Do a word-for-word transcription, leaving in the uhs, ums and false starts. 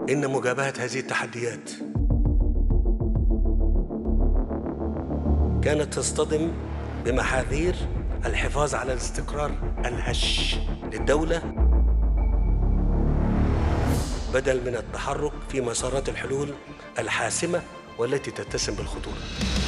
إن مجابهة هذه التحديات كانت تصطدم بمحاذير الحفاظ على الاستقرار الهش للدولة بدل من التحرك في مسارات الحلول الحاسمة والتي تتسم بالخطورة.